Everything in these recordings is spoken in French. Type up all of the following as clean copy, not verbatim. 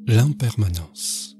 L'impermanence.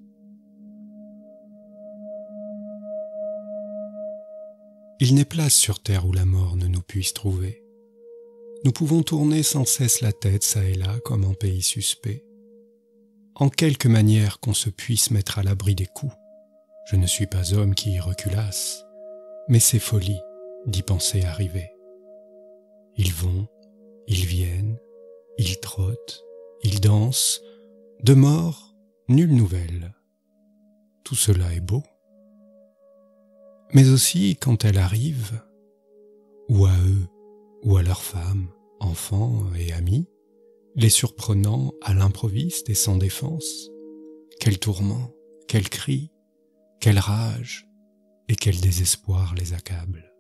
Il n'est place sur terre où la mort ne nous puisse trouver. Nous pouvons tourner sans cesse la tête çà et là comme en pays suspect. En quelque manière qu'on se puisse mettre à l'abri des coups. Je ne suis pas homme qui y reculasse, mais c'est folie d'y penser arriver. Ils vont, ils viennent, ils trottent, ils dansent, de mort, nulle nouvelle. Tout cela est beau. Mais aussi, quand elle arrive, ou à eux, ou à leurs femmes, enfants et amis, les surprenant à l'improviste et sans défense, quel tourment, quel cri, quelle rage et quel désespoir les accable.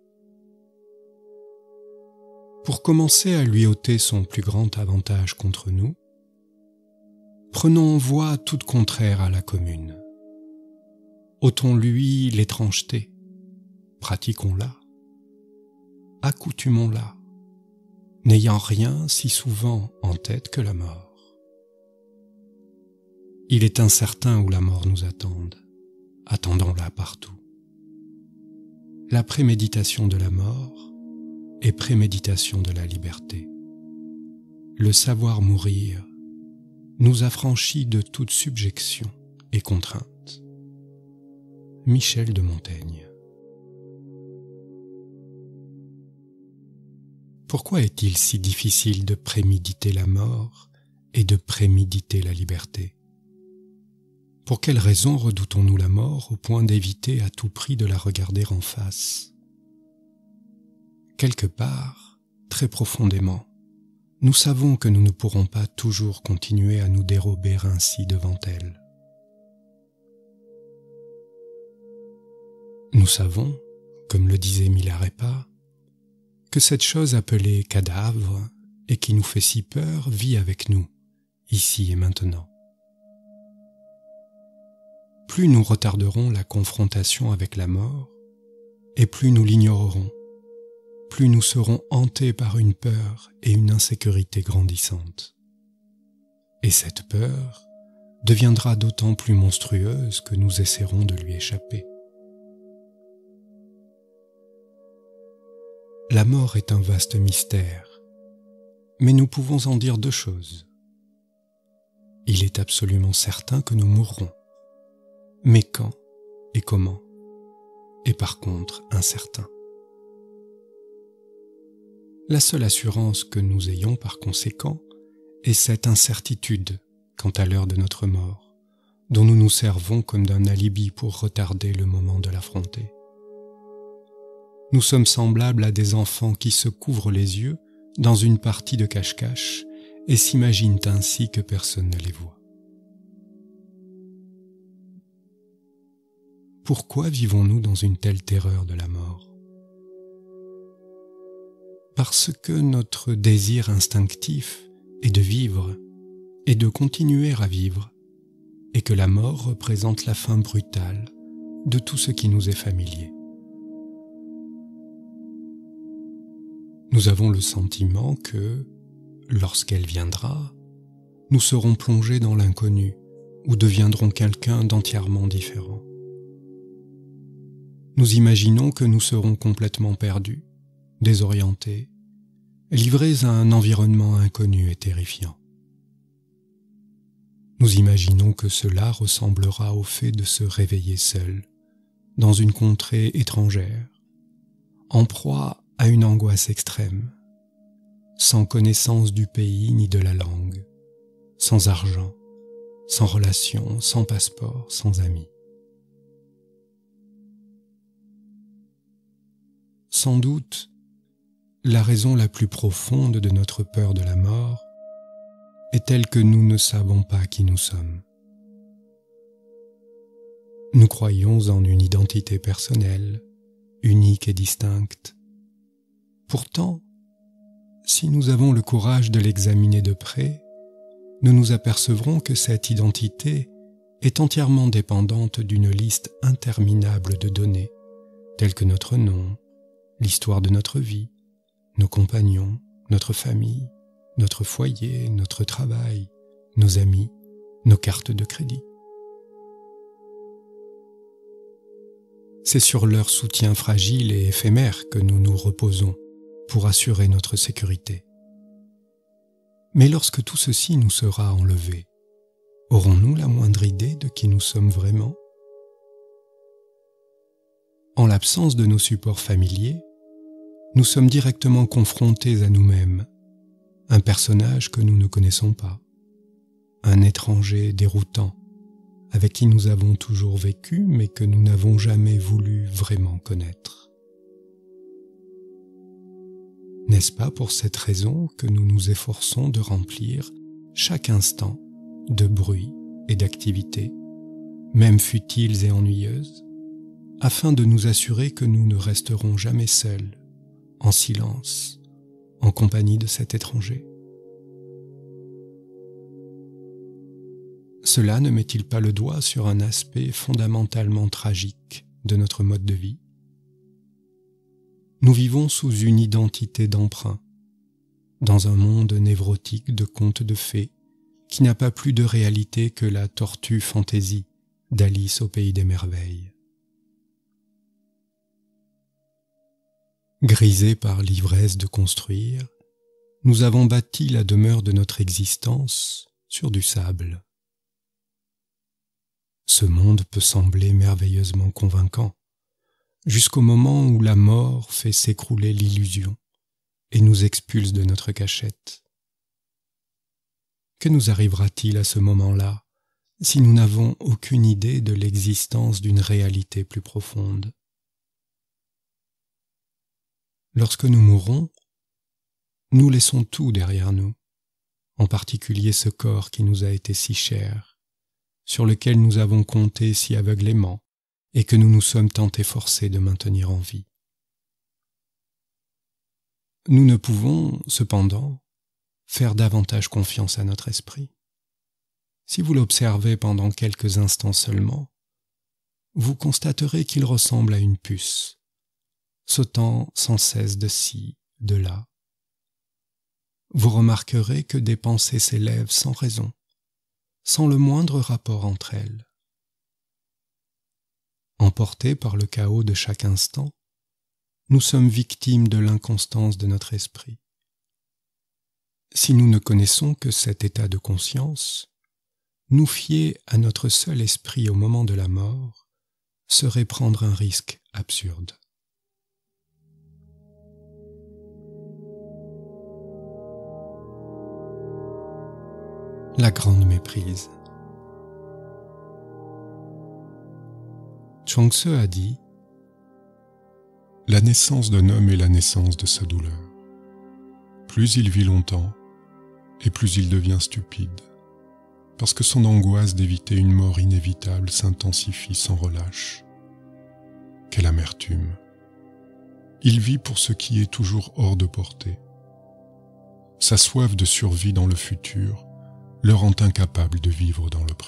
Pour commencer à lui ôter son plus grand avantage contre nous, prenons voie toute contraire à la commune. Ôtons-lui l'étrangeté, pratiquons-la, accoutumons-la, n'ayant rien si souvent en tête que la mort. Il est incertain où la mort nous attende, attendons-la partout. La préméditation de la mort est préméditation de la liberté. Le savoir mourir nous affranchit de toute subjection et contrainte. Michel de Montaigne. Pourquoi est-il si difficile de préméditer la mort et de préméditer la liberté? Pour quelle raison redoutons-nous la mort au point d'éviter à tout prix de la regarder en face? Quelque part, très profondément, nous savons que nous ne pourrons pas toujours continuer à nous dérober ainsi devant elle. Nous savons, comme le disait Milarepa, que cette chose appelée cadavre et qui nous fait si peur vit avec nous, ici et maintenant. Plus nous retarderons la confrontation avec la mort, et plus nous l'ignorerons, plus nous serons hantés par une peur et une insécurité grandissantes. Et cette peur deviendra d'autant plus monstrueuse que nous essaierons de lui échapper. La mort est un vaste mystère, mais nous pouvons en dire deux choses. Il est absolument certain que nous mourrons, mais quand et comment est par contre incertain. La seule assurance que nous ayons par conséquent est cette incertitude quant à l'heure de notre mort, dont nous nous servons comme d'un alibi pour retarder le moment de l'affronter. Nous sommes semblables à des enfants qui se couvrent les yeux dans une partie de cache-cache et s'imaginent ainsi que personne ne les voit. Pourquoi vivons-nous dans une telle terreur de la mort? Parce que notre désir instinctif est de vivre et de continuer à vivre, et que la mort représente la fin brutale de tout ce qui nous est familier. Nous avons le sentiment que, lorsqu'elle viendra, nous serons plongés dans l'inconnu ou deviendrons quelqu'un d'entièrement différent. Nous imaginons que nous serons complètement perdus, désorientés, livrés à un environnement inconnu et terrifiant. Nous imaginons que cela ressemblera au fait de se réveiller seul, dans une contrée étrangère, en proie à une angoisse extrême, sans connaissance du pays ni de la langue, sans argent, sans relation, sans passeport, sans amis. Sans doute, la raison la plus profonde de notre peur de la mort est telle que nous ne savons pas qui nous sommes. Nous croyons en une identité personnelle, unique et distincte. Pourtant, si nous avons le courage de l'examiner de près, nous nous apercevrons que cette identité est entièrement dépendante d'une liste interminable de données, telles que notre nom, l'histoire de notre vie, nos compagnons, notre famille, notre foyer, notre travail, nos amis, nos cartes de crédit. C'est sur leur soutien fragile et éphémère que nous nous reposons pour assurer notre sécurité. Mais lorsque tout ceci nous sera enlevé, aurons-nous la moindre idée de qui nous sommes vraiment ? En l'absence de nos supports familiers, nous sommes directement confrontés à nous-mêmes, un personnage que nous ne connaissons pas, un étranger déroutant, avec qui nous avons toujours vécu mais que nous n'avons jamais voulu vraiment connaître. N'est-ce pas pour cette raison que nous nous efforçons de remplir chaque instant de bruit et d'activité, même futiles et ennuyeuses, afin de nous assurer que nous ne resterons jamais seuls, en silence, en compagnie de cet étranger? Cela ne met-il pas le doigt sur un aspect fondamentalement tragique de notre mode de vie ? Nous vivons sous une identité d'emprunt, dans un monde névrotique de contes de fées qui n'a pas plus de réalité que la tortue fantaisie d'Alice au pays des merveilles. Grisés par l'ivresse de construire, nous avons bâti la demeure de notre existence sur du sable. Ce monde peut sembler merveilleusement convaincant, jusqu'au moment où la mort fait s'écrouler l'illusion et nous expulse de notre cachette. Que nous arrivera-t-il à ce moment-là si nous n'avons aucune idée de l'existence d'une réalité plus profonde ? Lorsque nous mourrons, nous laissons tout derrière nous, en particulier ce corps qui nous a été si cher, sur lequel nous avons compté si aveuglément et que nous nous sommes tant efforcés de maintenir en vie. Nous ne pouvons, cependant, faire davantage confiance à notre esprit. Si vous l'observez pendant quelques instants seulement, vous constaterez qu'il ressemble à une puce, sautant sans cesse de ci, de là. Vous remarquerez que des pensées s'élèvent sans raison, sans le moindre rapport entre elles. Emportés par le chaos de chaque instant, nous sommes victimes de l'inconstance de notre esprit. Si nous ne connaissons que cet état de conscience, nous fier à notre seul esprit au moment de la mort serait prendre un risque absurde. La grande méprise. Chuang Tzu a dit « La naissance d'un homme est la naissance de sa douleur. Plus il vit longtemps, et plus il devient stupide, parce que son angoisse d'éviter une mort inévitable s'intensifie sans relâche. Quelle amertume! Il vit pour ce qui est toujours hors de portée. Sa soif de survie dans le futur le rend incapable de vivre dans le présent. »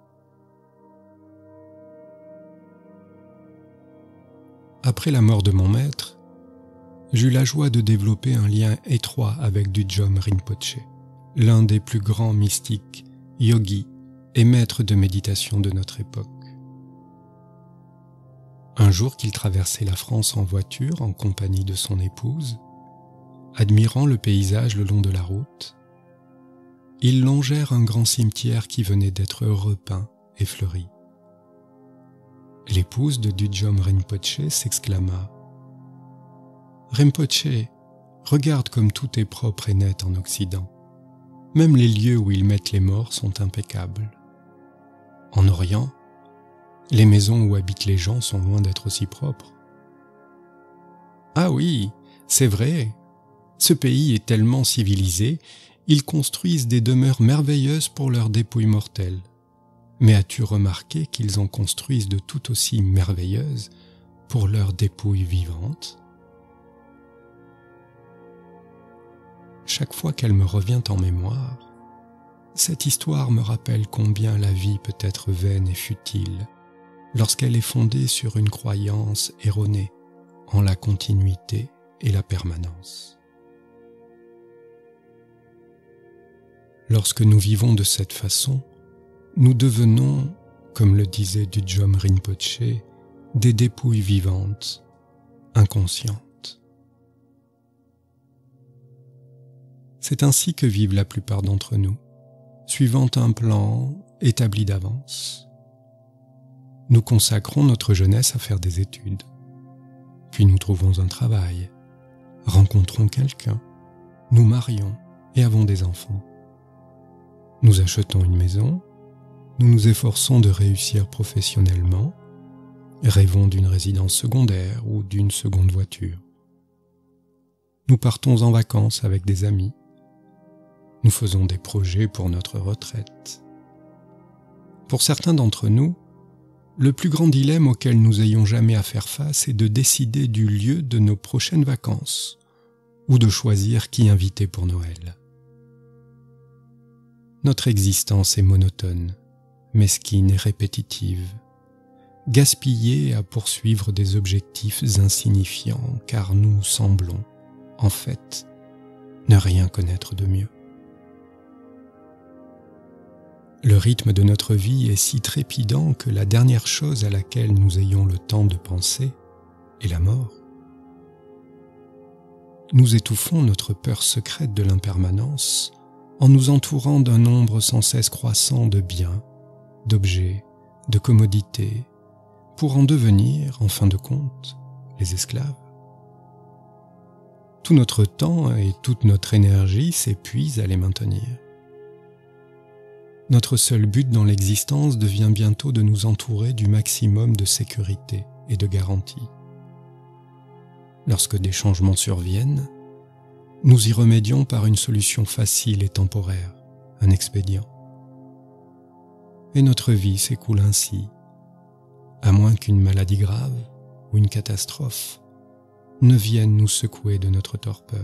Après la mort de mon maître, j'eus la joie de développer un lien étroit avec Düdjom Rinpoché, l'un des plus grands mystiques, yogis et maîtres de méditation de notre époque. Un jour qu'il traversait la France en voiture en compagnie de son épouse, admirant le paysage le long de la route, ils longèrent un grand cimetière qui venait d'être repeint et fleuri. L'épouse de Düdjom Rinpoché s'exclama « Rinpoché, regarde comme tout est propre et net en Occident. Même les lieux où ils mettent les morts sont impeccables. En Orient, les maisons où habitent les gens sont loin d'être aussi propres. »« Ah oui, c'est vrai, ce pays est tellement civilisé, ils construisent des demeures merveilleuses pour leurs dépouilles mortelles. Mais as-tu remarqué qu'ils en construisent de tout aussi merveilleuses pour leurs dépouilles vivantes ? » Chaque fois qu'elle me revient en mémoire, cette histoire me rappelle combien la vie peut être vaine et futile lorsqu'elle est fondée sur une croyance erronée en la continuité et la permanence. Lorsque nous vivons de cette façon, nous devenons, comme le disait Dudjom Rinpoche, des dépouilles vivantes, inconscientes. C'est ainsi que vivent la plupart d'entre nous, suivant un plan établi d'avance. Nous consacrons notre jeunesse à faire des études, puis nous trouvons un travail, rencontrons quelqu'un, nous marions et avons des enfants. Nous achetons une maison, nous nous efforçons de réussir professionnellement, rêvons d'une résidence secondaire ou d'une seconde voiture. Nous partons en vacances avec des amis, nous faisons des projets pour notre retraite. Pour certains d'entre nous, le plus grand dilemme auquel nous ayons jamais à faire face est de décider du lieu de nos prochaines vacances ou de choisir qui inviter pour Noël. Notre existence est monotone, mesquine et répétitive, gaspillée à poursuivre des objectifs insignifiants car nous semblons, en fait, ne rien connaître de mieux. Le rythme de notre vie est si trépidant que la dernière chose à laquelle nous ayons le temps de penser est la mort. Nous étouffons notre peur secrète de l'impermanence en nous entourant d'un nombre sans cesse croissant de biens, d'objets, de commodités, pour en devenir, en fin de compte, les esclaves. Tout notre temps et toute notre énergie s'épuisent à les maintenir. Notre seul but dans l'existence devient bientôt de nous entourer du maximum de sécurité et de garantie. Lorsque des changements surviennent, nous y remédions par une solution facile et temporaire, un expédient. Et notre vie s'écoule ainsi, à moins qu'une maladie grave ou une catastrophe ne vienne nous secouer de notre torpeur.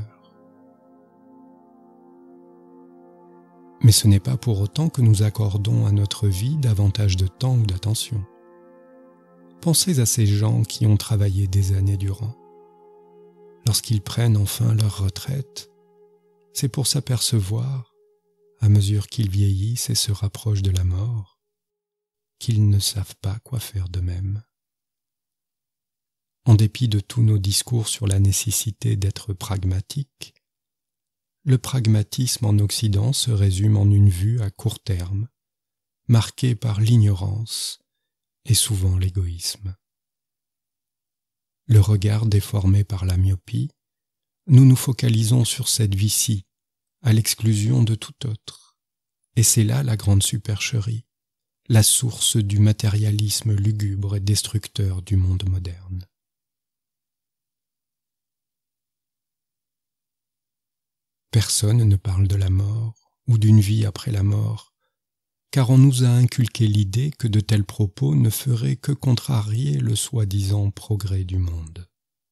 Mais ce n'est pas pour autant que nous accordons à notre vie davantage de temps ou d'attention. Pensez à ces gens qui ont travaillé des années durant. Lorsqu'ils prennent enfin leur retraite, c'est pour s'apercevoir, à mesure qu'ils vieillissent et se rapprochent de la mort, qu'ils ne savent pas quoi faire d'eux-mêmes. En dépit de tous nos discours sur la nécessité d'être pragmatique, le pragmatisme en Occident se résume en une vue à court terme, marquée par l'ignorance et souvent l'égoïsme. Le regard déformé par la myopie, nous nous focalisons sur cette vie-ci, à l'exclusion de tout autre. Et c'est là la grande supercherie, la source du matérialisme lugubre et destructeur du monde moderne. Personne ne parle de la mort ou d'une vie après la mort, car on nous a inculqué l'idée que de tels propos ne feraient que contrarier le soi-disant progrès du monde.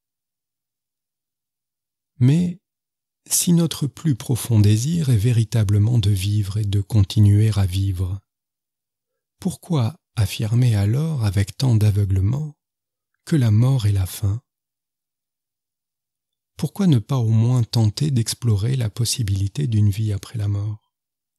Mais si notre plus profond désir est véritablement de vivre et de continuer à vivre, pourquoi affirmer alors avec tant d'aveuglement que la mort est la fin ? Pourquoi ne pas au moins tenter d'explorer la possibilité d'une vie après la mort ?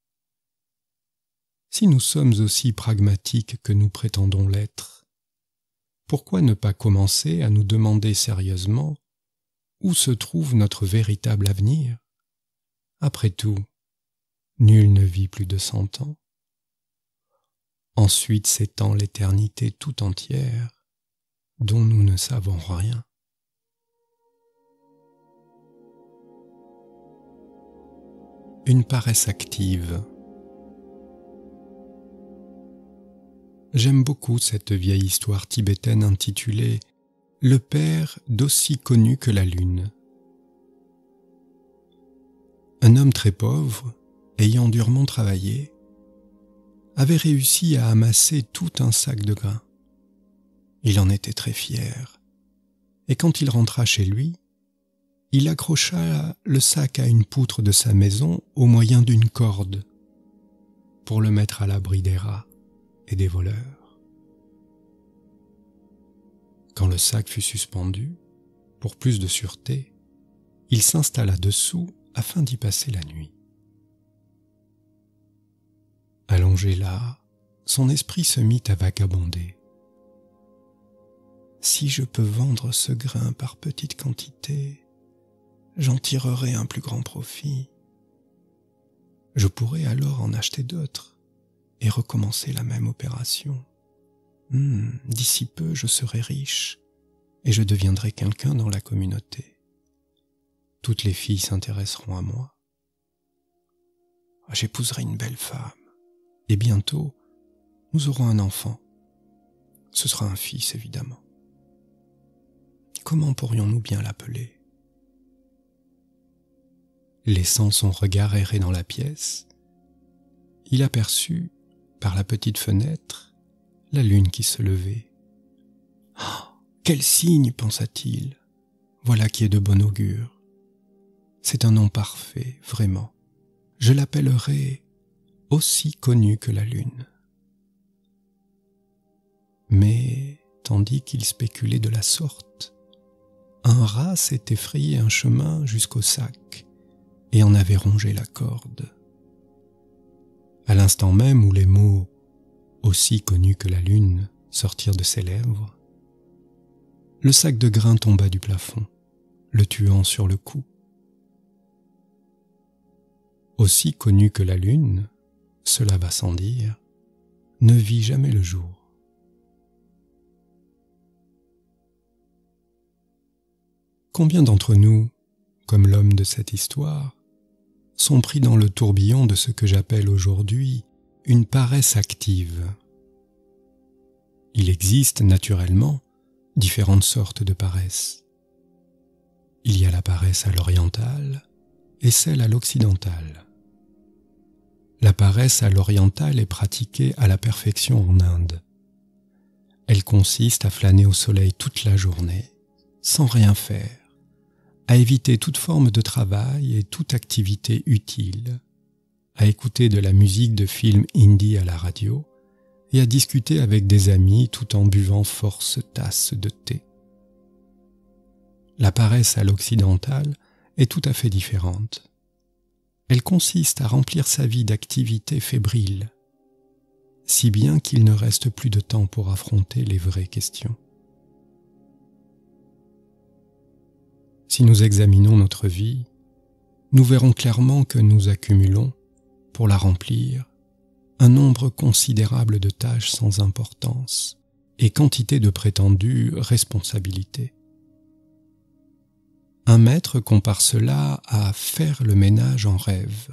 Si nous sommes aussi pragmatiques que nous prétendons l'être, pourquoi ne pas commencer à nous demander sérieusement où se trouve notre véritable avenir ? Après tout, nul ne vit plus de 100 ans. Ensuite s'étend l'éternité tout entière, dont nous ne savons rien. Une paresse active. J'aime beaucoup cette vieille histoire tibétaine intitulée « Le père d'aussi connu que la lune ». Un homme très pauvre, ayant durement travaillé, avait réussi à amasser tout un sac de grains. Il en était très fier, et quand il rentra chez lui, il accrocha le sac à une poutre de sa maison au moyen d'une corde pour le mettre à l'abri des rats et des voleurs. Quand le sac fut suspendu, pour plus de sûreté, il s'installa dessous afin d'y passer la nuit. Allongé là, son esprit se mit à vagabonder. Si je peux vendre ce grain par petites quantités, j'en tirerai un plus grand profit. Je pourrai alors en acheter d'autres et recommencer la même opération. D'ici peu, je serai riche et je deviendrai quelqu'un dans la communauté. Toutes les filles s'intéresseront à moi. J'épouserai une belle femme et bientôt, nous aurons un enfant. Ce sera un fils, évidemment. Comment pourrions-nous bien l'appeler ? Laissant son regard errer dans la pièce, il aperçut, par la petite fenêtre, la lune qui se levait. « Oh, quel signe !» pensa-t-il. « Voilà qui est de bon augure. C'est un nom parfait, vraiment. Je l'appellerai aussi connu que la lune. » Mais, tandis qu'il spéculait de la sorte, un rat s'était frayé un chemin jusqu'au sac et en avait rongé la corde. À l'instant même où les mots « aussi connu que la lune » sortirent de ses lèvres, le sac de grains tomba du plafond, le tuant sur le coup. Aussi connu que la lune, cela va sans dire, ne vit jamais le jour. Combien d'entre nous, comme l'homme de cette histoire, sont pris dans le tourbillon de ce que j'appelle aujourd'hui une paresse active ? Il existe naturellement différentes sortes de paresse. Il y a la paresse à l'orientale et celle à l'occidentale. La paresse à l'orientale est pratiquée à la perfection en Inde. Elle consiste à flâner au soleil toute la journée, sans rien faire, à éviter toute forme de travail et toute activité utile, à écouter de la musique de films hindi à la radio et à discuter avec des amis tout en buvant force tasses de thé. La paresse à l'occidentale est tout à fait différente. Elle consiste à remplir sa vie d'activités fébriles, si bien qu'il ne reste plus de temps pour affronter les vraies questions. Si nous examinons notre vie, nous verrons clairement que nous accumulons, pour la remplir, un nombre considérable de tâches sans importance et quantité de prétendues responsabilités. Un maître compare cela à faire le ménage en rêve.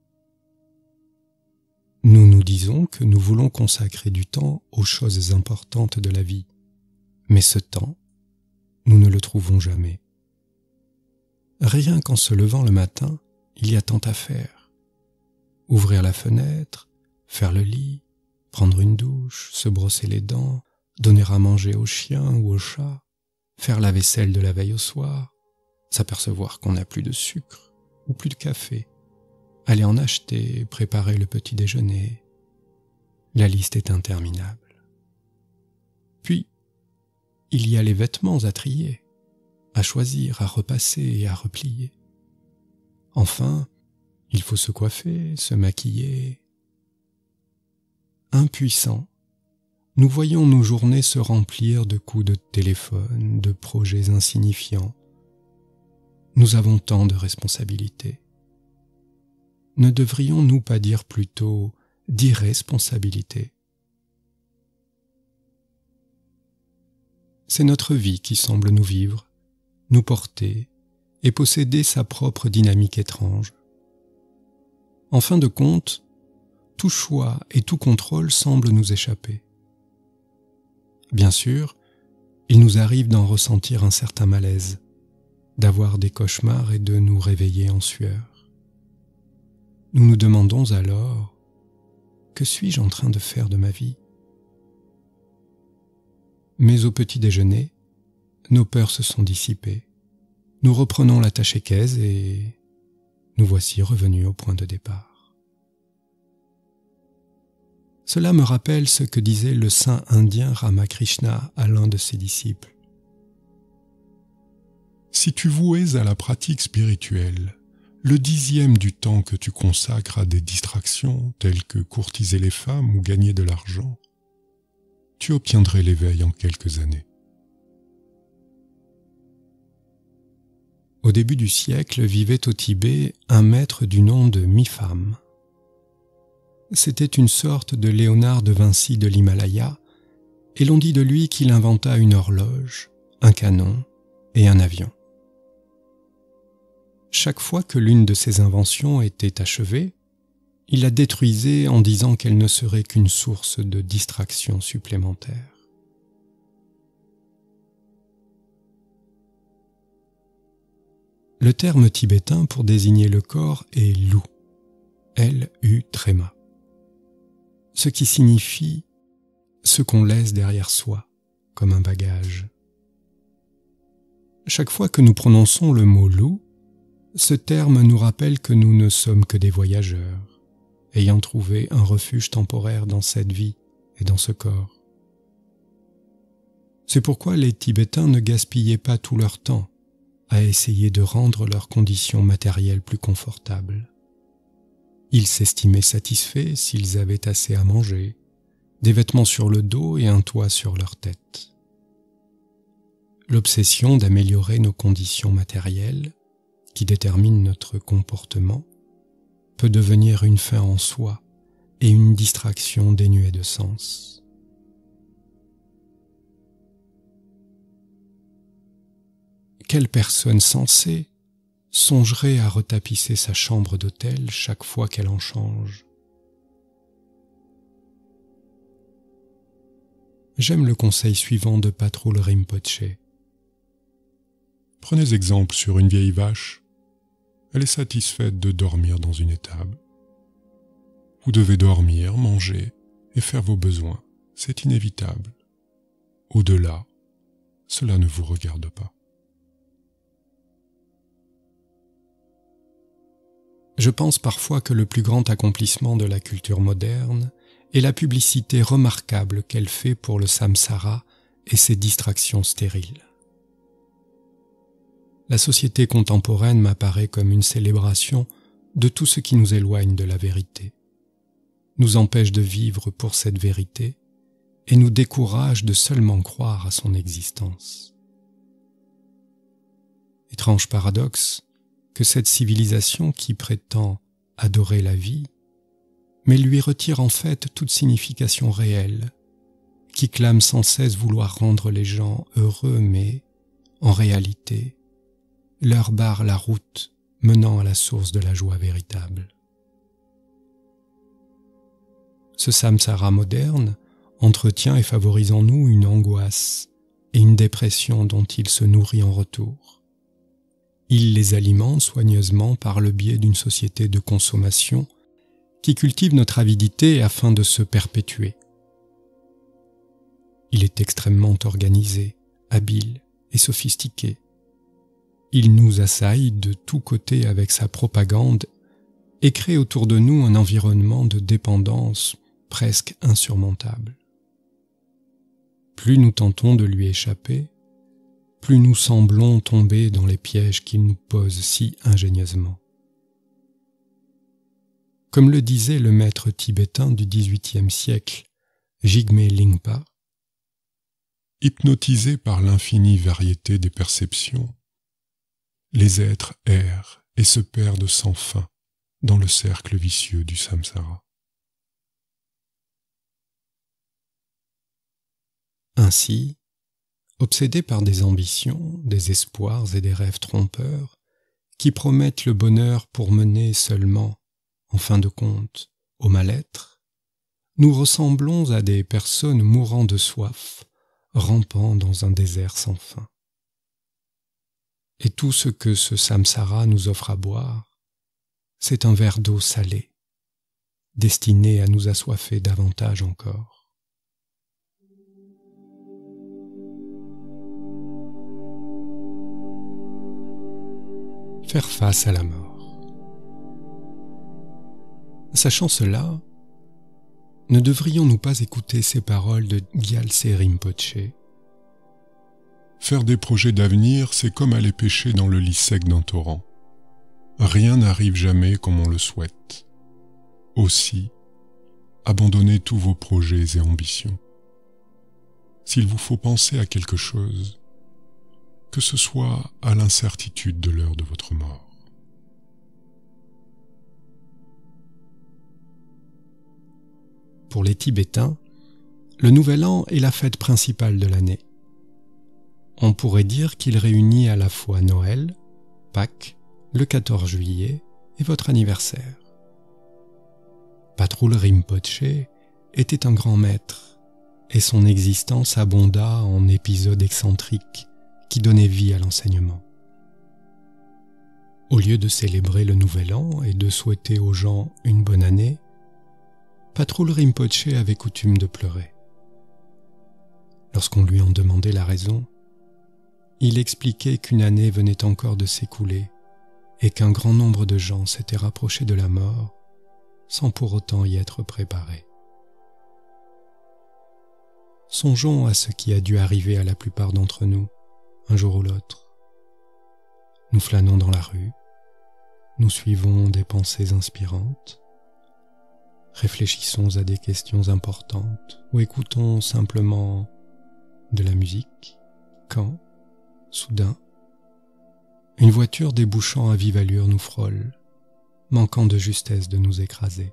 Nous nous disons que nous voulons consacrer du temps aux choses importantes de la vie, mais ce temps, nous ne le trouvons jamais. Rien qu'en se levant le matin, il y a tant à faire. Ouvrir la fenêtre, faire le lit, prendre une douche, se brosser les dents, donner à manger au chien ou au chat, faire la vaisselle de la veille au soir, s'apercevoir qu'on n'a plus de sucre ou plus de café, aller en acheter, préparer le petit déjeuner. La liste est interminable. Puis, il y a les vêtements à trier, à choisir, à repasser et à replier. Enfin, il faut se coiffer, se maquiller. Impuissants, nous voyons nos journées se remplir de coups de téléphone, de projets insignifiants. Nous avons tant de responsabilités. Ne devrions-nous pas dire plutôt d'irresponsabilité ? C'est notre vie qui semble nous vivre, nous porter et posséder sa propre dynamique étrange. En fin de compte, tout choix et tout contrôle semblent nous échapper. Bien sûr, il nous arrive d'en ressentir un certain malaise, d'avoir des cauchemars et de nous réveiller en sueur. Nous nous demandons alors, que suis-je en train de faire de ma vie ? Mais au petit déjeuner, nos peurs se sont dissipées. Nous reprenons la tâche équaise et nous voici revenus au point de départ. Cela me rappelle ce que disait le saint indien Ramakrishna à l'un de ses disciples. Si tu vouais à la pratique spirituelle le 10e du temps que tu consacres à des distractions telles que courtiser les femmes ou gagner de l'argent, tu obtiendrais l'éveil en quelques années. Au début du siècle vivait au Tibet un maître du nom de Mipham. C'était une sorte de Léonard de Vinci de l'Himalaya, et l'on dit de lui qu'il inventa une horloge, un canon et un avion. Chaque fois que l'une de ses inventions était achevée, il la détruisait en disant qu'elle ne serait qu'une source de distraction supplémentaire. Le terme tibétain pour désigner le corps est lu, L-U tréma, ce qui signifie ce qu'on laisse derrière soi, comme un bagage. Chaque fois que nous prononçons le mot lu, ce terme nous rappelle que nous ne sommes que des voyageurs, ayant trouvé un refuge temporaire dans cette vie et dans ce corps. C'est pourquoi les Tibétains ne gaspillaient pas tout leur temps à essayer de rendre leurs conditions matérielles plus confortables. Ils s'estimaient satisfaits s'ils avaient assez à manger, des vêtements sur le dos et un toit sur leur tête. L'obsession d'améliorer nos conditions matérielles, qui détermine notre comportement, peut devenir une fin en soi et une distraction dénuée de sens. Quelle personne sensée songerait à retapisser sa chambre d'hôtel chaque fois qu'elle en change? J'aime le conseil suivant de Patrul Rinpoche. Prenez exemple sur une vieille vache. Elle est satisfaite de dormir dans une étable. Vous devez dormir, manger et faire vos besoins. C'est inévitable. Au-delà, cela ne vous regarde pas. Je pense parfois que le plus grand accomplissement de la culture moderne est la publicité remarquable qu'elle fait pour le samsara et ses distractions stériles. La société contemporaine m'apparaît comme une célébration de tout ce qui nous éloigne de la vérité, nous empêche de vivre pour cette vérité et nous décourage de seulement croire à son existence. Étrange paradoxe que cette civilisation qui prétend adorer la vie, mais lui retire en fait toute signification réelle, qui clame sans cesse vouloir rendre les gens heureux, mais, en réalité, leur barre la route menant à la source de la joie véritable. Ce samsara moderne entretient et favorise en nous une angoisse et une dépression dont il se nourrit en retour. Il les alimente soigneusement par le biais d'une société de consommation qui cultive notre avidité afin de se perpétuer. Il est extrêmement organisé, habile et sophistiqué. Il nous assaille de tous côtés avec sa propagande et crée autour de nous un environnement de dépendance presque insurmontable. Plus nous tentons de lui échapper, plus nous semblons tomber dans les pièges qu'il nous pose si ingénieusement. Comme le disait le maître tibétain du XVIIIe siècle, Jigme Lingpa, hypnotisés par l'infinie variété des perceptions, les êtres errent et se perdent sans fin dans le cercle vicieux du samsara. Ainsi, obsédés par des ambitions, des espoirs et des rêves trompeurs, qui promettent le bonheur pour mener seulement, en fin de compte, au mal-être, nous ressemblons à des personnes mourant de soif, rampant dans un désert sans fin. Et tout ce que ce samsara nous offre à boire, c'est un verre d'eau salée, destiné à nous assoiffer davantage encore. Faire face à la mort. Sachant cela, ne devrions-nous pas écouter ces paroles de Gyaltse Rinpoche? Faire des projets d'avenir, c'est comme aller pêcher dans le lit sec d'un torrent. Rien n'arrive jamais comme on le souhaite. Aussi, abandonnez tous vos projets et ambitions. S'il vous faut penser à quelque chose, que ce soit à l'incertitude de l'heure de votre mort. Pour les Tibétains, le Nouvel An est la fête principale de l'année. On pourrait dire qu'il réunit à la fois Noël, Pâques, le 14 juillet et votre anniversaire. Patrul Rinpoche était un grand maître et son existence abonda en épisodes excentriques qui donnaient vie à l'enseignement. Au lieu de célébrer le Nouvel An et de souhaiter aux gens une bonne année, Patrul Rinpoche avait coutume de pleurer. Lorsqu'on lui en demandait la raison, il expliquait qu'une année venait encore de s'écouler et qu'un grand nombre de gens s'étaient rapprochés de la mort sans pour autant y être préparés. Songeons à ce qui a dû arriver à la plupart d'entre nous, un jour ou l'autre. Nous flânons dans la rue, nous suivons des pensées inspirantes, réfléchissons à des questions importantes ou écoutons simplement de la musique, quand, soudain, une voiture débouchant à vive allure nous frôle, manquant de justesse de nous écraser.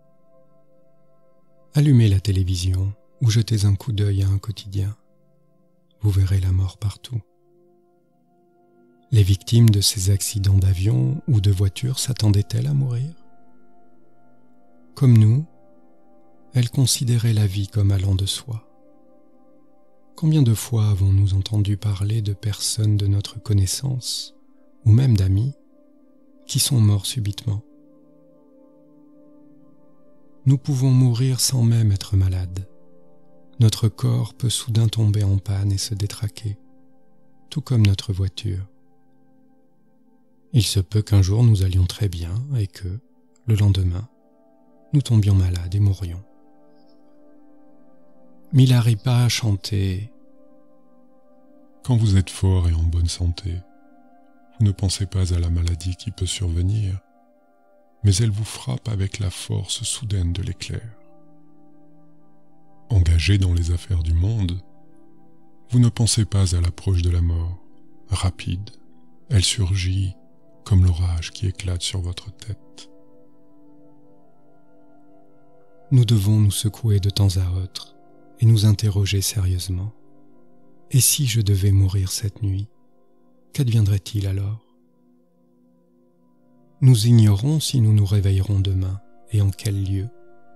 Allumez la télévision ou jetez un coup d'œil à un quotidien. Vous verrez la mort partout. Les victimes de ces accidents d'avion ou de voiture s'attendaient-elles à mourir ? Comme nous, elles considéraient la vie comme allant de soi. Combien de fois avons-nous entendu parler de personnes de notre connaissance, ou même d'amis, qui sont morts subitement ? Nous pouvons mourir sans même être malades. Notre corps peut soudain tomber en panne et se détraquer, tout comme notre voiture. Il se peut qu'un jour nous allions très bien et que, le lendemain, nous tombions malades et mourions. Milarepa chantait « Quand vous êtes fort et en bonne santé, vous ne pensez pas à la maladie qui peut survenir, mais elle vous frappe avec la force soudaine de l'éclair. Engagé dans les affaires du monde, vous ne pensez pas à l'approche de la mort. Rapide, elle surgit comme l'orage qui éclate sur votre tête. Nous devons nous secouer de temps à autre et nous interroger sérieusement. Et si je devais mourir cette nuit, qu'adviendrait-il alors ? Nous ignorons si nous nous réveillerons demain et en quel lieu.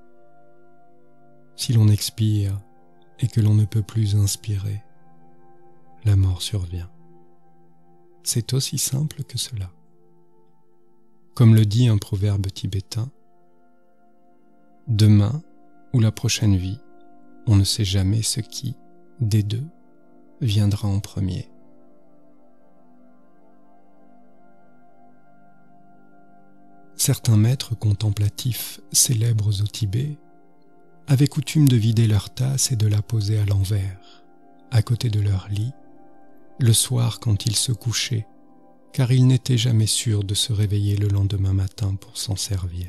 Si l'on expire et que l'on ne peut plus inspirer, la mort survient. C'est aussi simple que cela. Comme le dit un proverbe tibétain, demain ou la prochaine vie, on ne sait jamais ce qui, des deux, viendra en premier. Certains maîtres contemplatifs célèbres au Tibet avaient coutume de vider leur tasse et de la poser à l'envers, à côté de leur lit, le soir quand ils se couchaient, car ils n'étaient jamais sûrs de se réveiller le lendemain matin pour s'en servir.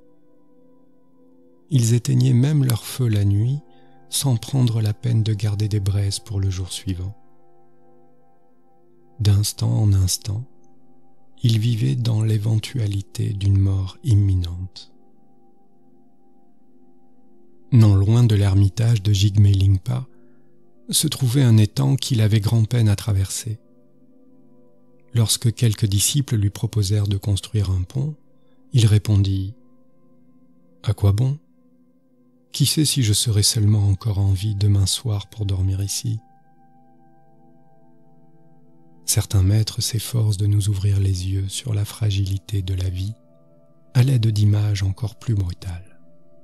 Ils éteignaient même leur feu la nuit sans prendre la peine de garder des braises pour le jour suivant. D'instant en instant, ils vivaient dans l'éventualité d'une mort imminente. Non loin de l'ermitage de Jigme Lingpa se trouvait un étang qu'il avait grand-peine à traverser. Lorsque quelques disciples lui proposèrent de construire un pont, il répondit « À quoi bon ? Qui sait si je serai seulement encore en vie demain soir pour dormir ici ?» Certains maîtres s'efforcent de nous ouvrir les yeux sur la fragilité de la vie à l'aide d'images encore plus brutales.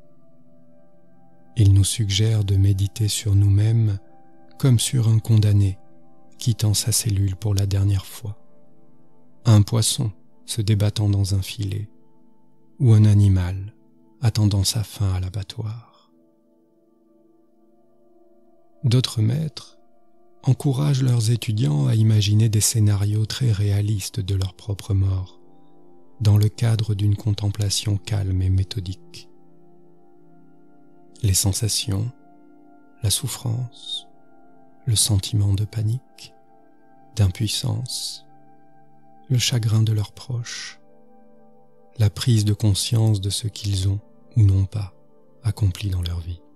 Ils nous suggèrent de méditer sur nous-mêmes comme sur un condamné quittant sa cellule pour la dernière fois, un poisson se débattant dans un filet ou un animal attendant sa fin à l'abattoir. D'autres maîtres encouragent leurs étudiants à imaginer des scénarios très réalistes de leur propre mort dans le cadre d'une contemplation calme et méthodique. Les sensations, la souffrance, le sentiment de panique, d'impuissance, le chagrin de leurs proches, la prise de conscience de ce qu'ils ont ou n'ont pas accompli dans leur vie.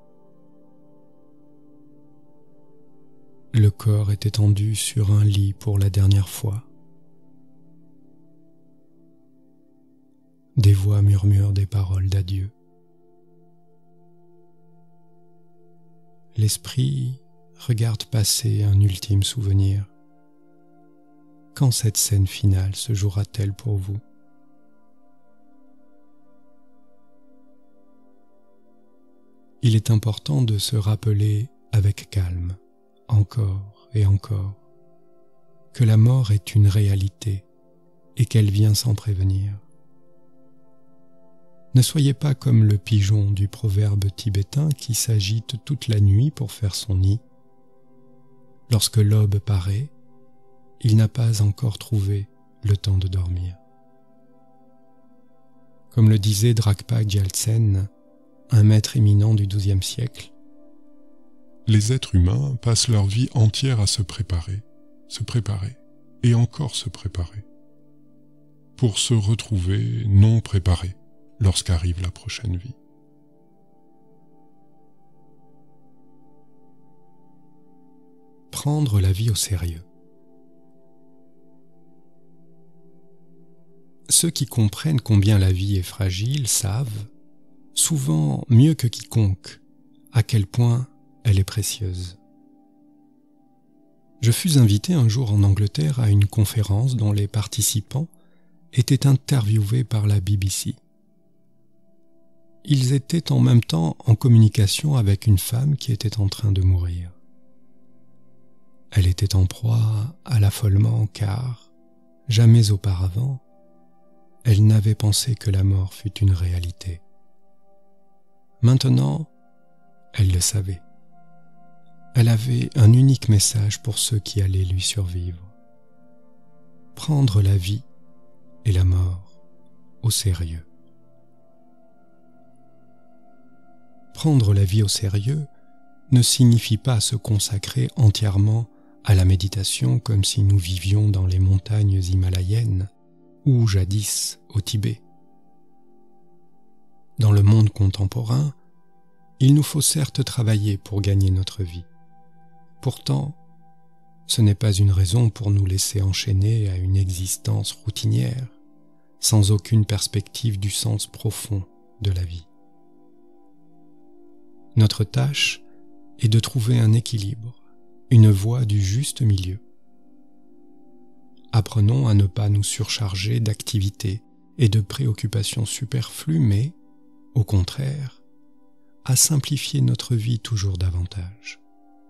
Le corps est étendu sur un lit pour la dernière fois. Des voix murmurent des paroles d'adieu. L'esprit regarde passer un ultime souvenir. Quand cette scène finale se jouera-t-elle pour vous ? Il est important de se rappeler avec calme, encore et encore, que la mort est une réalité et qu'elle vient sans prévenir. Ne soyez pas comme le pigeon du proverbe tibétain qui s'agite toute la nuit pour faire son nid. Lorsque l'aube paraît, il n'a pas encore trouvé le temps de dormir. Comme le disait Dragpa Gyaltsen, un maître éminent du XIIe siècle, les êtres humains passent leur vie entière à se préparer et encore se préparer, pour se retrouver non préparés lorsqu'arrive la prochaine vie. Prendre la vie au sérieux. Ceux qui comprennent combien la vie est fragile savent, souvent mieux que quiconque, à quel point elle est précieuse. Je fus invité un jour en Angleterre à une conférence dont les participants étaient interviewés par la BBC. Ils étaient en même temps en communication avec une femme qui était en train de mourir. Elle était en proie à l'affolement car, jamais auparavant, elle n'avait pensé que la mort fût une réalité. Maintenant, elle le savait. Elle avait un unique message pour ceux qui allaient lui survivre. Prendre la vie et la mort au sérieux. Prendre la vie au sérieux ne signifie pas se consacrer entièrement à la méditation comme si nous vivions dans les montagnes himalayennes ou jadis au Tibet. Dans le monde contemporain, il nous faut certes travailler pour gagner notre vie. Pourtant, ce n'est pas une raison pour nous laisser enchaîner à une existence routinière, sans aucune perspective du sens profond de la vie. Notre tâche est de trouver un équilibre, une voie du juste milieu. Apprenons à ne pas nous surcharger d'activités et de préoccupations superflues, mais, au contraire, à simplifier notre vie toujours davantage.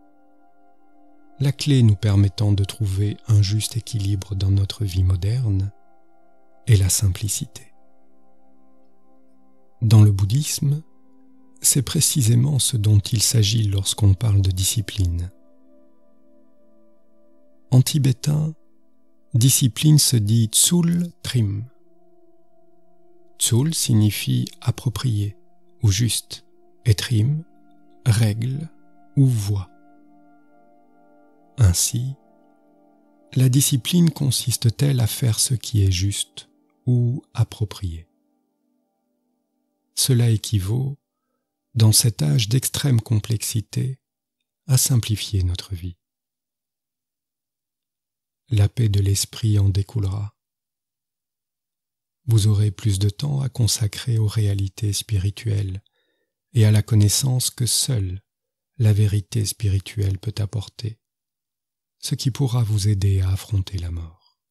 La clé nous permettant de trouver un juste équilibre dans notre vie moderne est la simplicité. Dans le bouddhisme, c'est précisément ce dont il s'agit lorsqu'on parle de discipline. En tibétain, discipline se dit tsul trim. Tsul signifie approprié ou juste, et trim, règle ou voie. Ainsi, la discipline consiste-t-elle à faire ce qui est juste ou approprié? Cela équivaut, dans cet âge d'extrême complexité, à simplifier notre vie. La paix de l'esprit en découlera. Vous aurez plus de temps à consacrer aux réalités spirituelles et à la connaissance que seule la vérité spirituelle peut apporter, ce qui pourra vous aider à affronter la mort.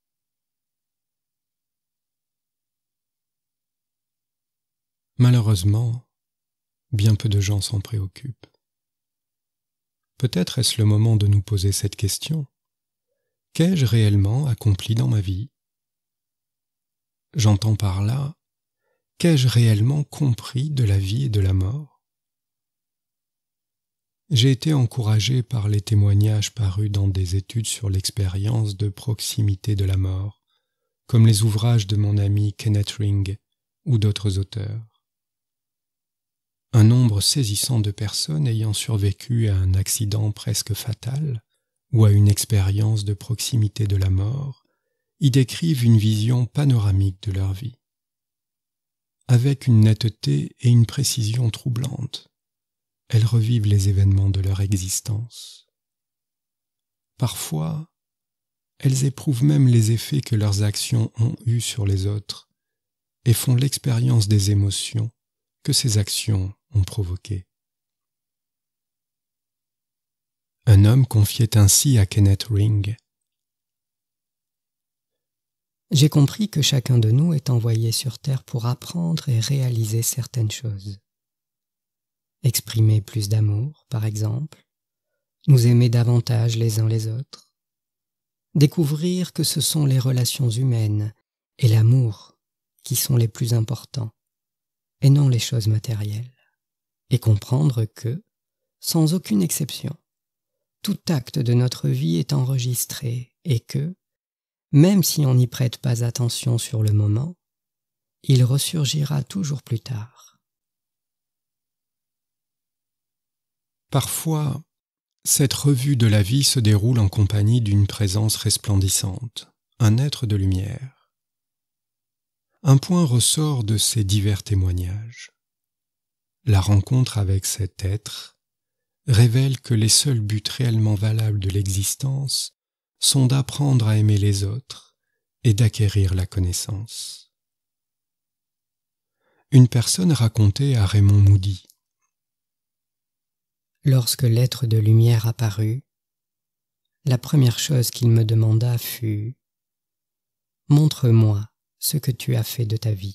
Malheureusement, bien peu de gens s'en préoccupent. Peut-être est-ce le moment de nous poser cette question. Qu'ai-je réellement accompli dans ma vie ? J'entends par là, qu'ai-je réellement compris de la vie et de la mort ? J'ai été encouragé par les témoignages parus dans des études sur l'expérience de proximité de la mort comme les ouvrages de mon ami Kenneth Ring ou d'autres auteurs. Un nombre saisissant de personnes ayant survécu à un accident presque fatal ou à une expérience de proximité de la mort y décrivent une vision panoramique de leur vie. Avec une netteté et une précision troublantes, elles revivent les événements de leur existence. Parfois, elles éprouvent même les effets que leurs actions ont eus sur les autres et font l'expérience des émotions que ces actions ont provoquées. Un homme confiait ainsi à Kenneth Ring: « J'ai compris que chacun de nous est envoyé sur Terre pour apprendre et réaliser certaines choses. Exprimer plus d'amour, par exemple, nous aimer davantage les uns les autres, découvrir que ce sont les relations humaines et l'amour qui sont les plus importants, et non les choses matérielles, et comprendre que, sans aucune exception, tout acte de notre vie est enregistré et que, même si on n'y prête pas attention sur le moment, il ressurgira toujours plus tard. » Parfois, cette revue de la vie se déroule en compagnie d'une présence resplendissante, un être de lumière. Un point ressort de ces divers témoignages. La rencontre avec cet être révèle que les seuls buts réellement valables de l'existence sont d'apprendre à aimer les autres et d'acquérir la connaissance. Une personne racontait à Raymond Moody: « Lorsque l'être de lumière apparut, la première chose qu'il me demanda fut « Montre-moi ce que tu as fait de ta vie. »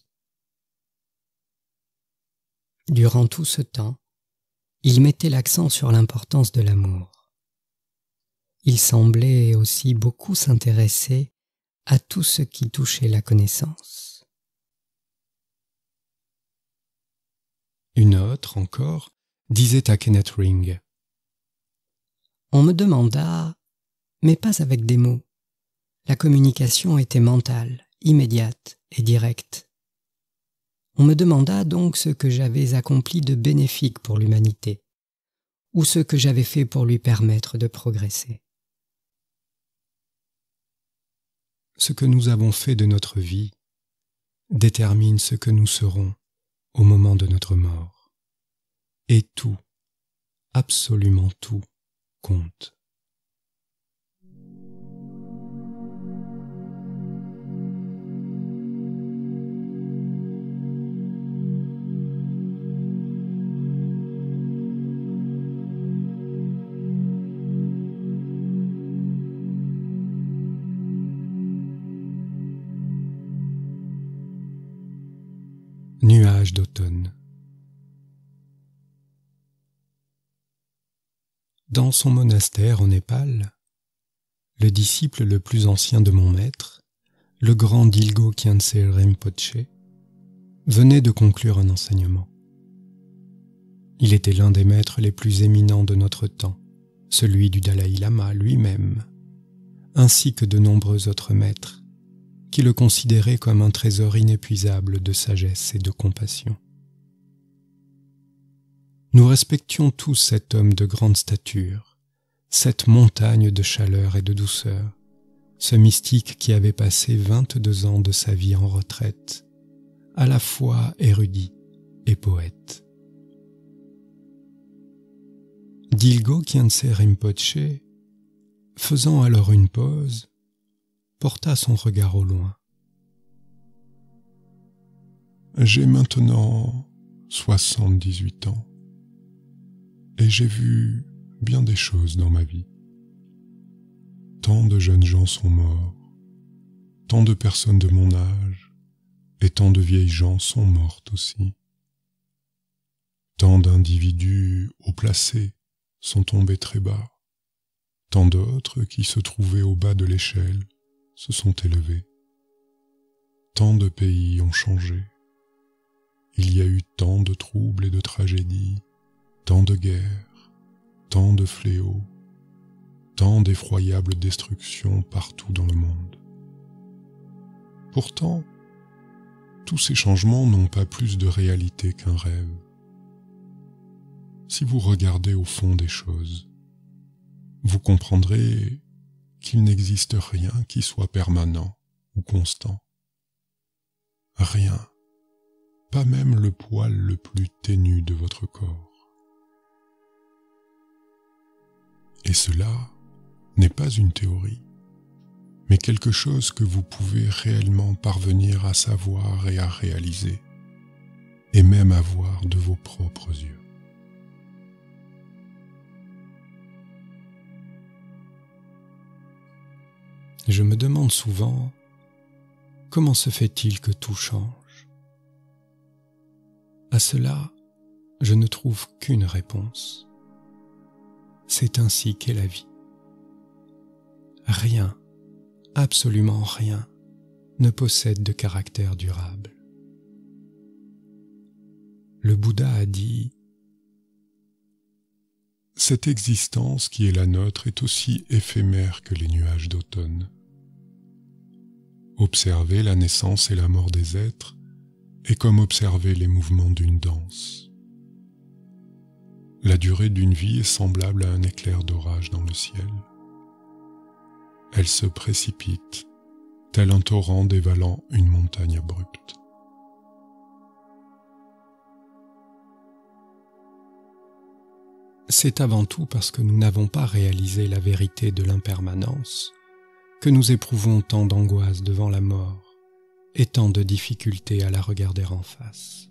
Durant tout ce temps, il mettait l'accent sur l'importance de l'amour. Il semblait aussi beaucoup s'intéresser à tout ce qui touchait la connaissance. Une autre, encore, disait à Kenneth Ring: « On me demanda, mais pas avec des mots. La communication était mentale, immédiate et directe. On me demanda donc ce que j'avais accompli de bénéfique pour l'humanité, ou ce que j'avais fait pour lui permettre de progresser. » Ce que nous avons fait de notre vie détermine ce que nous serons au moment de notre mort. Et tout, absolument tout, compte. Nuages d'automne. Dans son monastère au Népal, le disciple le plus ancien de mon maître, le grand Dilgo Khyentse Rinpoche, venait de conclure un enseignement. Il était l'un des maîtres les plus éminents de notre temps, celui du Dalai Lama lui-même, ainsi que de nombreux autres maîtres, qui le considéraient comme un trésor inépuisable de sagesse et de compassion. Nous respections tous cet homme de grande stature, cette montagne de chaleur et de douceur, ce mystique qui avait passé 22 ans de sa vie en retraite, à la fois érudit et poète. Dilgo Khyentse Rinpoche, faisant alors une pause, porta son regard au loin. J'ai maintenant 78 ans et j'ai vu bien des choses dans ma vie. Tant de jeunes gens sont morts, tant de personnes de mon âge et tant de vieilles gens sont mortes aussi. Tant d'individus haut placés sont tombés très bas, tant d'autres qui se trouvaient au bas de l'échelle se sont élevés. Tant de pays ont changé. Il y a eu tant de troubles et de tragédies, tant de guerres, tant de fléaux, tant d'effroyables destructions partout dans le monde. Pourtant, tous ces changements n'ont pas plus de réalité qu'un rêve. Si vous regardez au fond des choses, vous comprendrez qu'il n'existe rien qui soit permanent ou constant. Rien, pas même le poil le plus ténu de votre corps. Et cela n'est pas une théorie, mais quelque chose que vous pouvez réellement parvenir à savoir et à réaliser, et même à voir de vos propres yeux. Je me demande souvent comment se fait-il que tout change. À cela, je ne trouve qu'une réponse. C'est ainsi qu'est la vie. Rien, absolument rien, ne possède de caractère durable. Le Bouddha a dit : « Cette existence qui est la nôtre est aussi éphémère que les nuages d'automne. Observer la naissance et la mort des êtres est comme observer les mouvements d'une danse. La durée d'une vie est semblable à un éclair d'orage dans le ciel. Elle se précipite, tel un torrent dévalant une montagne abrupte. C'est avant tout parce que nous n'avons pas réalisé la vérité de l'impermanence que nous éprouvons tant d'angoisse devant la mort et tant de difficultés à la regarder en face.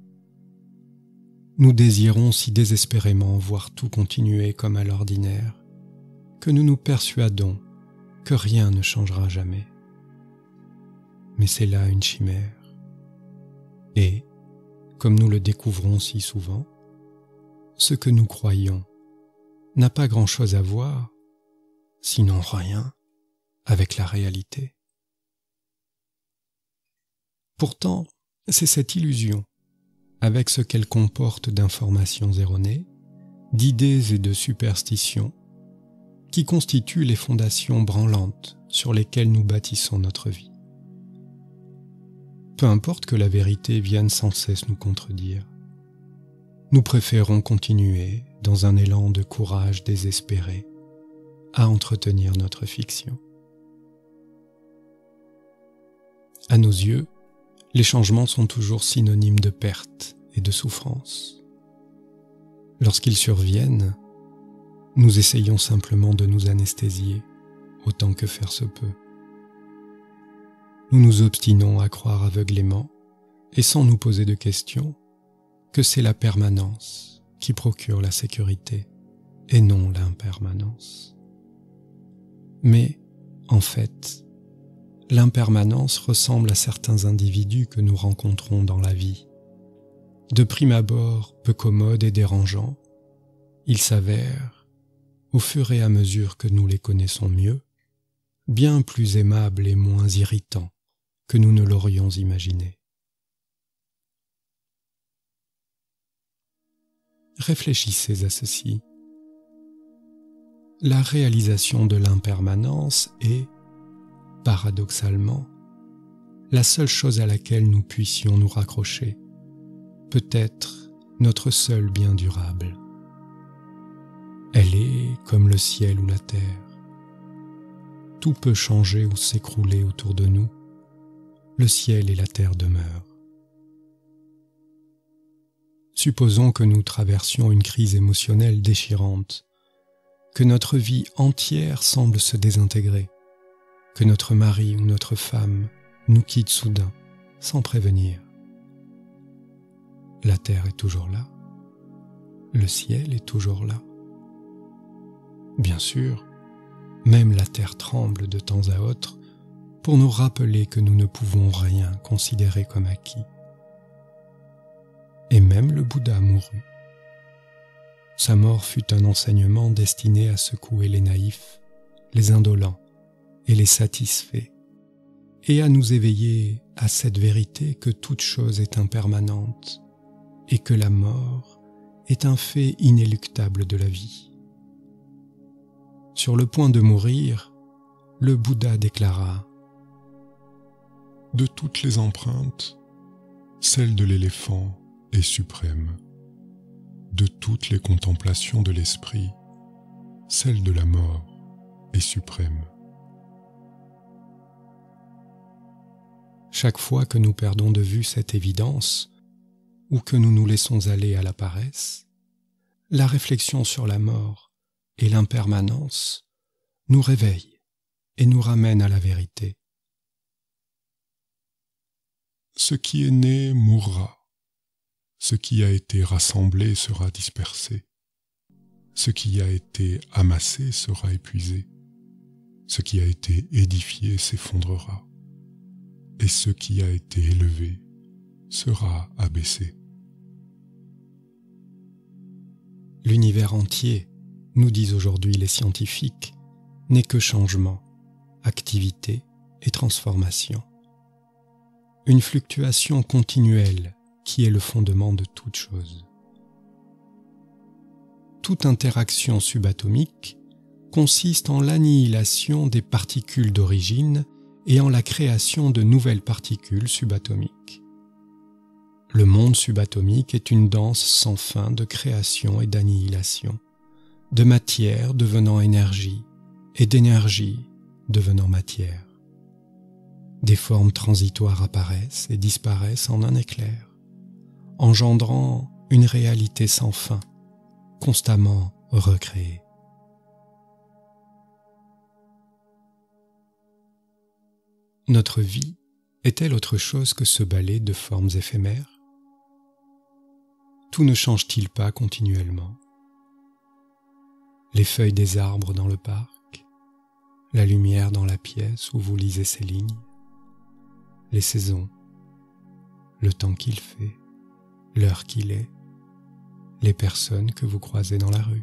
Nous désirons si désespérément voir tout continuer comme à l'ordinaire que nous nous persuadons que rien ne changera jamais. Mais c'est là une chimère. Et, comme nous le découvrons si souvent, ce que nous croyons n'a pas grand-chose à voir, sinon rien, avec la réalité. Pourtant, c'est cette illusion, avec ce qu'elle comporte d'informations erronées, d'idées et de superstitions, qui constituent les fondations branlantes sur lesquelles nous bâtissons notre vie. Peu importe que la vérité vienne sans cesse nous contredire, nous préférons continuer, dans un élan de courage désespéré, à entretenir notre fiction. À nos yeux, les changements sont toujours synonymes de perte et de souffrance. Lorsqu'ils surviennent, nous essayons simplement de nous anesthésier, autant que faire se peut. Nous nous obstinons à croire aveuglément, et sans nous poser de questions, que c'est la permanence qui procure la sécurité, et non l'impermanence. Mais, en fait, l'impermanence ressemble à certains individus que nous rencontrons dans la vie. De prime abord peu commodes et dérangeants, ils s'avèrent, au fur et à mesure que nous les connaissons mieux, bien plus aimables et moins irritants que nous ne l'aurions imaginé. Réfléchissez à ceci. La réalisation de l'impermanence est, paradoxalement, la seule chose à laquelle nous puissions nous raccrocher, peut-être notre seul bien durable. Elle est comme le ciel ou la terre. Tout peut changer ou s'écrouler autour de nous. Le ciel et la terre demeurent. Supposons que nous traversions une crise émotionnelle déchirante, que notre vie entière semble se désintégrer, que notre mari ou notre femme nous quitte soudain, sans prévenir. La terre est toujours là, le ciel est toujours là. Bien sûr, même la terre tremble de temps à autre pour nous rappeler que nous ne pouvons rien considérer comme acquis. Et même le Bouddha mourut. Sa mort fut un enseignement destiné à secouer les naïfs, les indolents et les satisfaits, et à nous éveiller à cette vérité que toute chose est impermanente et que la mort est un fait inéluctable de la vie. Sur le point de mourir, le Bouddha déclara : De toutes les empreintes, celle de l'éléphant est suprême. De toutes les contemplations de l'esprit, celle de la mort est suprême. Chaque fois que nous perdons de vue cette évidence, ou que nous nous laissons aller à la paresse, la réflexion sur la mort et l'impermanence nous réveille et nous ramène à la vérité. Ce qui est né mourra. Ce qui a été rassemblé sera dispersé. Ce qui a été amassé sera épuisé. Ce qui a été édifié s'effondrera. Et ce qui a été élevé sera abaissé. L'univers entier, nous disent aujourd'hui les scientifiques, n'est que changement, activité et transformation. Une fluctuation continuelle qui est le fondement de toute chose. Toute interaction subatomique consiste en l'annihilation des particules d'origine et en la création de nouvelles particules subatomiques. Le monde subatomique est une danse sans fin de création et d'annihilation, de matière devenant énergie et d'énergie devenant matière. Des formes transitoires apparaissent et disparaissent en un éclair, engendrant une réalité sans fin, constamment recréée. Notre vie est-elle autre chose que ce ballet de formes éphémères ? Tout ne change-t-il pas continuellement ? Les feuilles des arbres dans le parc, la lumière dans la pièce où vous lisez ces lignes, les saisons, le temps qu'il fait, l'heure qu'il est, les personnes que vous croisez dans la rue.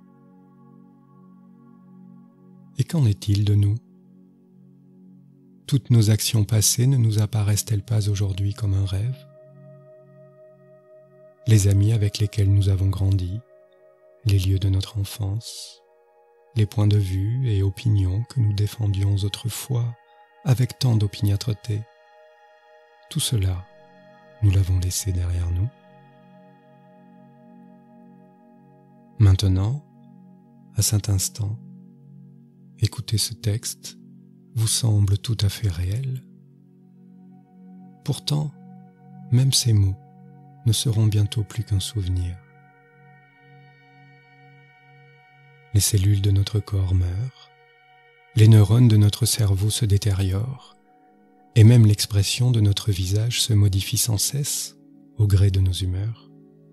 Et qu'en est-il de nous ? Toutes nos actions passées ne nous apparaissent-elles pas aujourd'hui comme un rêve ? Les amis avec lesquels nous avons grandi, les lieux de notre enfance, les points de vue et opinions que nous défendions autrefois avec tant d'opiniâtreté, tout cela, nous l'avons laissé derrière nous. Maintenant, à cet instant, écoutez ce texte vous semble tout à fait réel. Pourtant, même ces mots ne seront bientôt plus qu'un souvenir. Les cellules de notre corps meurent, les neurones de notre cerveau se détériorent, et même l'expression de notre visage se modifie sans cesse au gré de nos humeurs.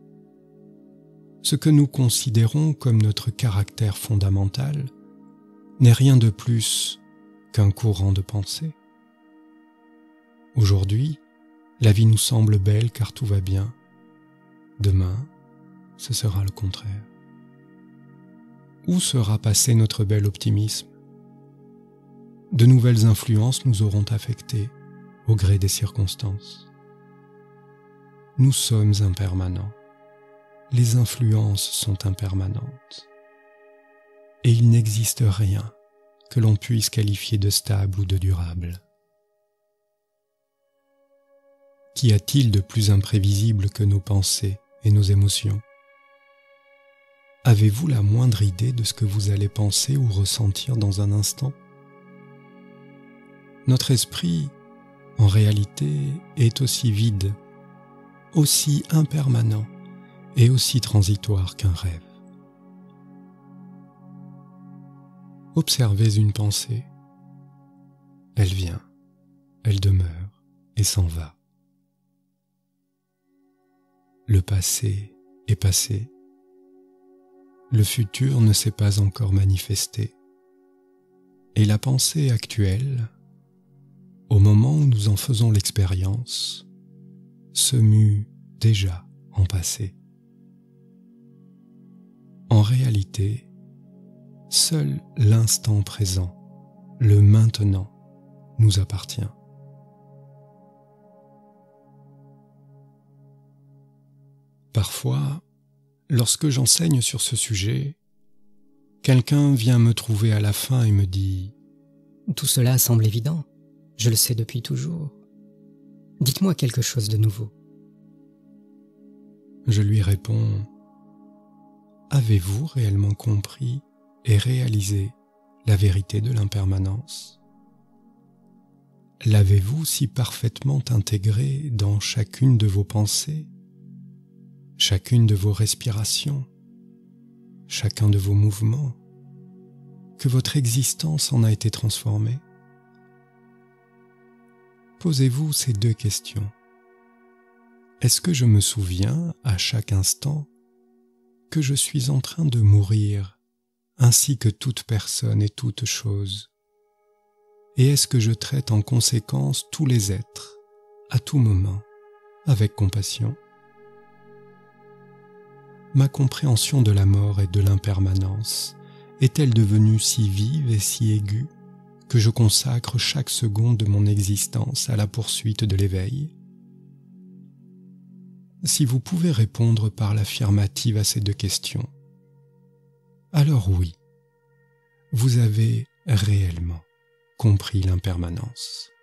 Ce que nous considérons comme notre caractère fondamental n'est rien de plus qu'un courant de pensée. Aujourd'hui, la vie nous semble belle car tout va bien. Demain, ce sera le contraire. Où sera passé notre bel optimisme ? De nouvelles influences nous auront affectés au gré des circonstances. Nous sommes impermanents. Les influences sont impermanentes. Et il n'existe rien que l'on puisse qualifier de stable ou de durable. Qu'y a-t-il de plus imprévisible que nos pensées et nos émotions ? Avez-vous la moindre idée de ce que vous allez penser ou ressentir dans un instant ? Notre esprit, en réalité, est aussi vide, aussi impermanent et aussi transitoire qu'un rêve. Observez une pensée. Elle vient, elle demeure et s'en va. Le passé est passé. Le futur ne s'est pas encore manifesté. Et la pensée actuelle, au moment où nous en faisons l'expérience, se mue déjà en passé. En réalité, seul l'instant présent, le maintenant, nous appartient. Parfois, lorsque j'enseigne sur ce sujet, quelqu'un vient me trouver à la fin et me dit « Tout cela semble évident, je le sais depuis toujours. Dites-moi quelque chose de nouveau. Je lui réponds, avez-vous réellement compris et réalisé la vérité de l'impermanence? L'avez-vous si parfaitement intégré dans chacune de vos pensées, chacune de vos respirations, chacun de vos mouvements, que votre existence en a été transformée? Posez-vous ces deux questions. Est-ce que je me souviens à chaque instant que je suis en train de mourir, ainsi que toute personne et toute chose? Et est-ce que je traite en conséquence tous les êtres, à tout moment, avec compassion? Ma compréhension de la mort et de l'impermanence est-elle devenue si vive et si aiguë que je consacre chaque seconde de mon existence à la poursuite de l'éveil? Si vous pouvez répondre par l'affirmative à ces deux questions, alors oui, vous avez réellement compris l'impermanence.